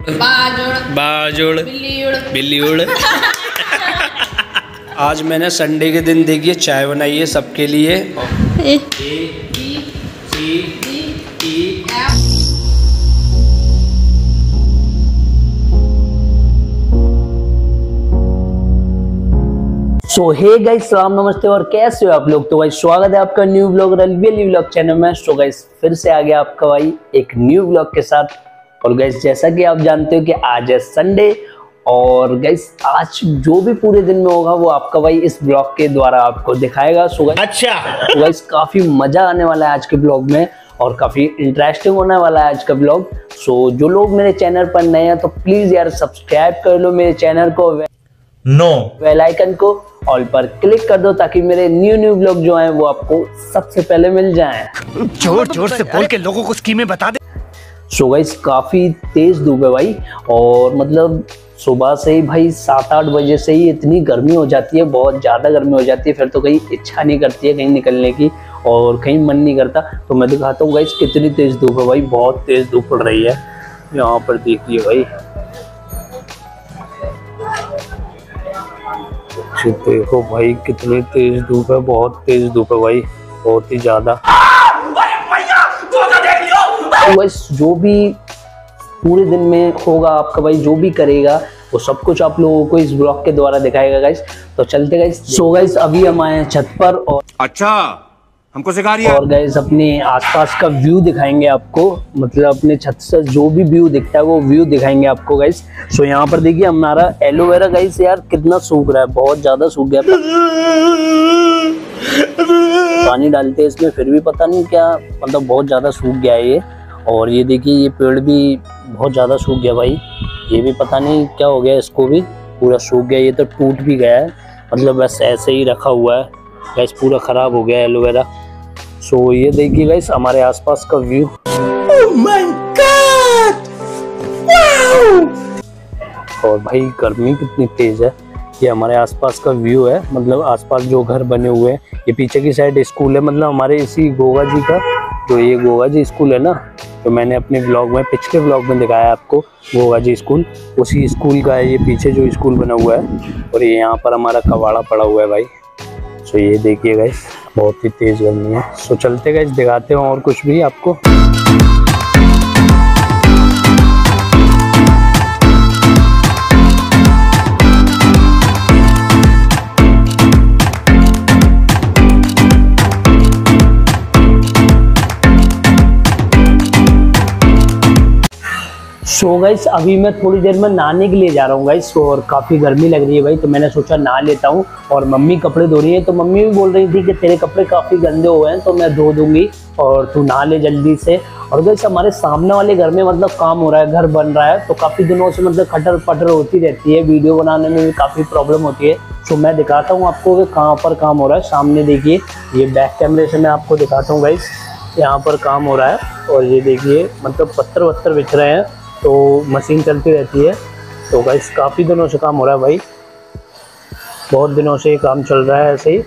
बाजुड़ बिल्ली उड़। आज मैंने संडे के दिन देखिए चाय बनाई है सबके लिए। सो हे गाइस, सलाम नमस्ते और कैसे हो आप लोग। तो भाई स्वागत है आपका न्यू व्लॉग रलबेली व्लॉग चैनल में। सो गाइस फिर से आ गया आपका भाई एक न्यू व्लॉग के साथ। और गाइस जैसा कि आप जानते हो कि आज है संडे और गाइस आज जो भी पूरे दिन में होगा वो आपका भाई इस ब्लॉग के द्वारा आपको दिखाएगा। सो गाइस अच्छा, तो गाइस काफी मजा आने वाला है आज के ब्लॉग में और काफी इंटरेस्टिंग होने वाला है आज का ब्लॉग। सो जो लोग मेरे चैनल पर नए हैं तो प्लीज यार सब्सक्राइब कर लो मेरे चैनल को, बेल आइकन को ऑल पर क्लिक कर दो ताकि मेरे न्यू ब्लॉग जो हैं वो आपको सबसे पहले मिल जाएं। जोर जोर से बोल के लोगों को स्कीमें बता दे। सो गाइस काफी तेज धूप है भाई और मतलब सुबह से ही भाई 7-8 बजे से ही इतनी गर्मी हो जाती है, बहुत ज्यादा गर्मी हो जाती है। फिर तो कहीं इच्छा नहीं करती है कहीं निकलने की और कहीं मन नहीं करता। तो मैं दिखाता हूँ गाइस कितनी तेज धूप है भाई, बहुत तेज धूप पड़ रही है। यहाँ पर देखिए भाई, देखो भाई कितनी तेज धूप है, बहुत तेज धूप है भाई, बहुत ही ज्यादा। तो जो भी पूरे दिन में होगा आपका भाई जो भी करेगा वो सब कुछ आप लोगों को इस ब्लॉग के द्वारा दिखाएगा गाइस। तो चलते गाइस। सो गाइस अभी हम आए हैं छत पर और अच्छा हमको सिखा रही है और गाइस अपने आसपास का व्यू दिखाएंगे आपको, मतलब अपने छत से जो भी व्यू दिखता है वो व्यू दिखाएंगे आपको गाइस। सो यहाँ पर देखिए हमारा एलोवेरा गाइस यार कितना सूख रहा है, बहुत ज्यादा सूख गया। पानी डालते हैं इसमें फिर भी पता नहीं क्या, मतलब बहुत ज्यादा सूख गया है ये। और ये देखिए ये पेड़ भी बहुत ज्यादा सूख गया भाई, ये भी पता नहीं क्या हो गया, इसको भी पूरा सूख गया। ये तो टूट भी गया है, मतलब बस ऐसे ही रखा हुआ है गाइस, पूरा खराब हो गया एलोवेरा। सो ये देखिए गाइस हमारे आसपास का view. Oh my God, wow! और भाई गर्मी कितनी तेज है। ये हमारे आसपास का व्यू है, मतलब आसपास जो घर बने हुए हैं। ये पीछे की साइड स्कूल है, मतलब हमारे इसी गोगा जी का, जो ये गोगा जी स्कूल है ना, तो मैंने अपने ब्लॉग में पिछले ब्लॉग में दिखाया आपको गोगा जी स्कूल, उसी स्कूल का है ये पीछे जो स्कूल बना हुआ है। और ये यहाँ पर हमारा कबाड़ा पड़ा हुआ है भाई। सो ये देखिए गाइस बहुत ही तेज गर्मी है। सो चलते गाइस दिखाते हैं और कुछ भी आपको। सो गाइस अभी मैं थोड़ी देर में नहाने के लिए जा रहा हूँ गाइस और काफ़ी गर्मी लग रही है भाई, तो मैंने सोचा नहा लेता हूँ। और मम्मी कपड़े धो रही है तो मम्मी भी बोल रही थी कि तेरे कपड़े काफ़ी गंदे हुए हैं तो मैं धो दूंगी और तू नहा ले जल्दी से। और गाइस हमारे सामने वाले घर में मतलब काम हो रहा है, घर बन रहा है, तो काफ़ी दिनों से मतलब खटर पटर होती रहती है, वीडियो बनाने में भी काफ़ी प्रॉब्लम होती है। तो मैं दिखाता हूँ आपको कि कहाँ पर काम हो रहा है। सामने देखिए, ये बैक कैमरे से मैं आपको दिखाता हूँ गाइस, यहाँ पर काम हो रहा है। और ये देखिए मतलब पत्थर वत्थर बिछ रहे हैं तो मशीन चलती रहती है। तो गाइस काफ़ी दिनों से काम हो रहा है भाई, बहुत दिनों से ये काम चल रहा है ऐसे ही।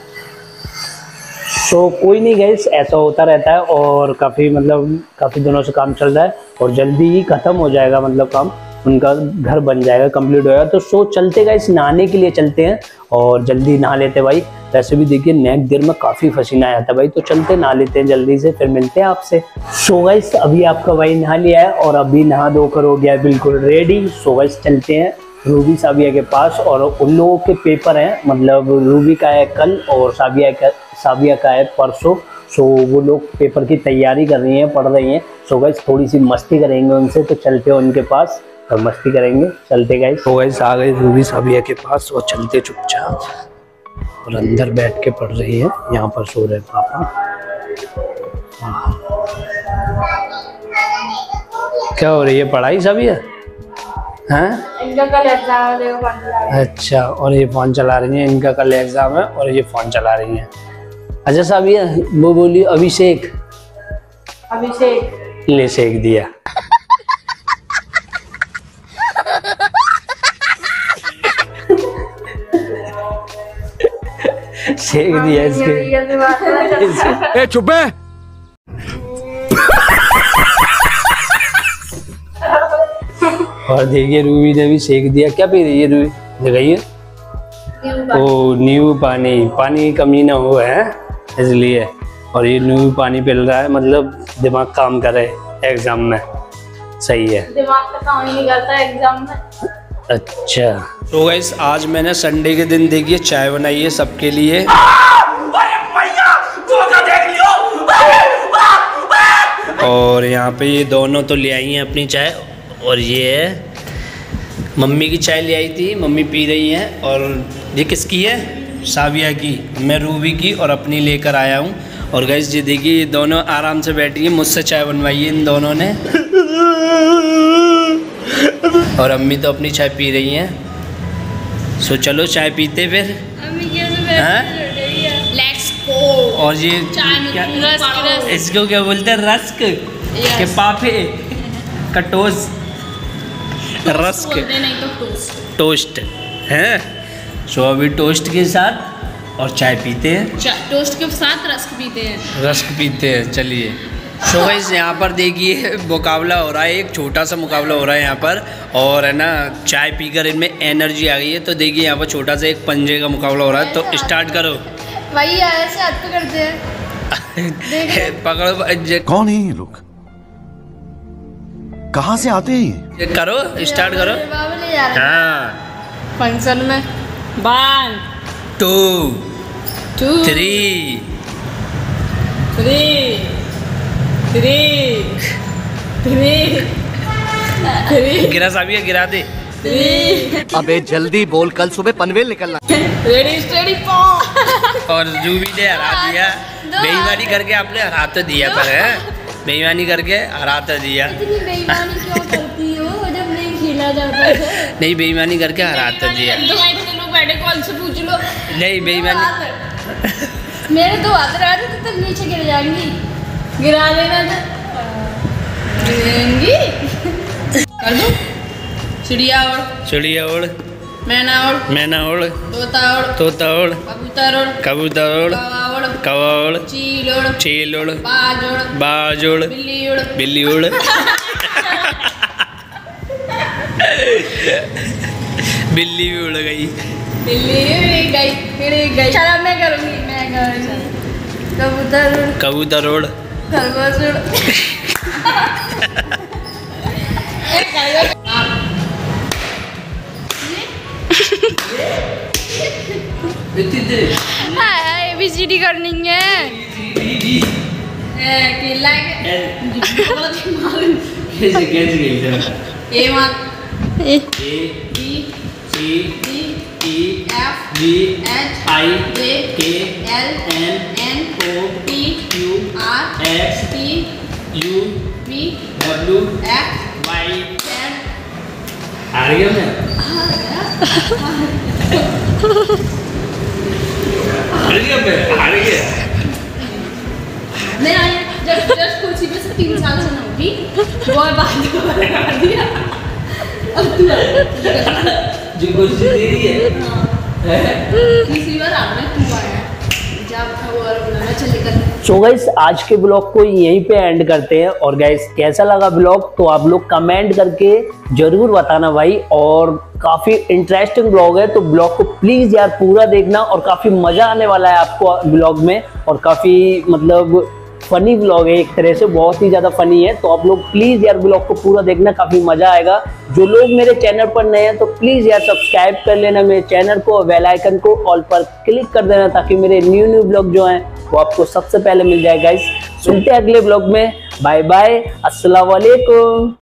सो कोई नहीं गाइस, ऐसा होता रहता है और काफ़ी दिनों से काम चल रहा है और जल्दी ही ख़त्म हो जाएगा, मतलब काम उनका घर बन जाएगा, कंप्लीट होगा। तो सो चलते गाइस नहाने के लिए चलते हैं और जल्दी नहा लेते भाई। वैसे भी देखिए नेक देर में काफ़ी पसीना आया था भाई, तो चलते नहा लेते हैं जल्दी से, फिर मिलते हैं आपसे। सो गाइस अभी आपका भाई नहा लिया है और अभी नहा धोकर हो गया बिल्कुल रेडी। सो गाइस चलते हैं रूबी साबिया के पास और उन लोगों के पेपर हैं, मतलब रूबी का है कल और साबिया का है परसों। सो वो लोग पेपर की तैयारी कर रही हैं, पढ़ रही हैं। सो गाइस थोड़ी सी मस्ती करेंगे उनसे, तो चलते हैं उनके पास और मस्ती करेंगे, चलते गाइस। तो गाइस आ गए रूबी साबिया के पास और चलते चुपचाप, और अंदर बैठ के पढ़ रही है, यहाँ पर सो रहे पापा। क्या हो रही है पढ़ाई साबिया? हैं? इनका कल एग्जाम है, फोन चला रही है। अच्छा, और ये फोन चला रही है, इनका कल एग्जाम है और ये फोन चला रही है। अच्छा साबिया वो बोली अभिषेक ले सेक दिया। सेक दिया इसके। चुप है। और देखिए रूबी ने भी सेक दिया। क्या पी रही है रूबी, दिखाइए। ओ नींबू पानी, पानी की कमी ना हो है इसलिए। और ये नींबू पानी पिल रहा है, मतलब दिमाग काम करे एग्जाम में। सही है, दिमाग का काम ही नहीं करता एग्जाम में। अच्छा तो गाइस आज मैंने संडे के दिन देखिए चाय बनाई है सबके लिए। और यहाँ पे ये दोनों तो ले आई हैं अपनी चाय, और ये है मम्मी की चाय ले आई थी, मम्मी पी रही हैं। और ये किसकी है, साविया की। मैं रूबी की और अपनी लेकर आया हूँ। और गाइस ये देखिए ये दोनों आराम से बैठी है, मुझसे चाय बनवाई है इन दोनों ने। और अम्मी तो अपनी चाय पी रही हैं। सो चलो चाय पीते फिर। Let's go. और ये क्या, इसको क्या बोलते हैं, रस्क के पापे का टोस्ट, रस्क नहीं तो टोस्ट, टोस्ट है। सो अभी टोस्ट के साथ और चाय पीते हैं, टोस्ट के साथ रस्क पीते हैं, रस्क पीते हैं। चलिए सो गाइस यहाँ पर देखिए मुकाबला हो रहा है, एक छोटा सा मुकाबला हो रहा है यहाँ पर। और है ना चाय पीकर इनमें एनर्जी आ गई है। तो देखिए यहाँ पर छोटा सा एक पंजे का मुकाबला हो रहा है। तो स्टार्ट करो वही ऐसे हाथ पे करते हैं। पकड़ो। कौन है ये लोग, कहाँ से आते हैं ये? करो स्टार्ट करो। बाबा ले जा रहे हैं हाँ फंक्शन में। 1 2 2 3 3 गिरा साबिया, गिरा दे। 3 अबे जल्दी बोल, कल सुबह पनवेल निकलना। रेडी स्टडी और जूबी ने हरा दिया। बेईमानी करके आपने हरा तो दिया, पर है बेईमानी करके हरा तो दिया। इतनी बेईमानी क्यों करती हो जब नहीं खेला जाता है? नहीं बेईमानी करके हरा तो दिया। तो भाई लोग बैठे कॉल से पूछ लो। नहीं बेईमानी। मेरे 2 हाथ रहा थे तब नीचे गिर जाएंगी। गिरा देना था, गिरेंगी। कर दो। चिड़िया और चिड़िया उड़, मैना और मैना उड़, तोता और तोता उड़, कबूतर और कबूतर उड़, कौवा और कौवा उड़, चील और चील उड़, बाज और बाज उड़, बिल्ली और बिल्ली उड़। बिल्ली भी उड़ गई। बिल्ली गई, फिर गई। चलो मैं करूँगी, मैं करूँगी। कबूतर उड़, कबूतर उड़, खरगोश उड़। ABCD करनी है। केला कैसे कैसे खेलते हैं? A मार A B C D E F G H I J K L N N O P Q R S T U V W X Y। Z। हार गया मैं, हार गया मैं, हार गया। मैं जस्ट कुर्सी पे से 3 साल से नौकरी बहुत बात लगा दिया। अब तू जो कुर्सी दे रही है तीसरी बार आपने तू आया जब था वो और बोला मैं चले कर। सो गाइस आज के ब्लॉग को यहीं पे एंड करते हैं। और गाइस कैसा लगा ब्लॉग तो आप लोग कमेंट करके जरूर बताना भाई। और काफी इंटरेस्टिंग ब्लॉग है, तो ब्लॉग को प्लीज यार पूरा देखना। और काफी मजा आने वाला है आपको ब्लॉग में, और काफी मतलब फनी ब्लॉग है, एक तरह से बहुत ही ज्यादा फनी है। तो आप लोग प्लीज यार ब्लॉग को पूरा देखना, काफी मजा आएगा। जो लोग मेरे चैनल पर नए हैं तो प्लीज यार सब्सक्राइब कर लेना मेरे चैनल को, बेल आइकन को ऑल पर क्लिक कर देना, ताकि मेरे न्यू ब्लॉग जो हैं वो आपको सबसे पहले मिल जाए। गाइस सुनते हैं अगले ब्लॉग में। बाय बाय, अस्सलाम वालेकुम।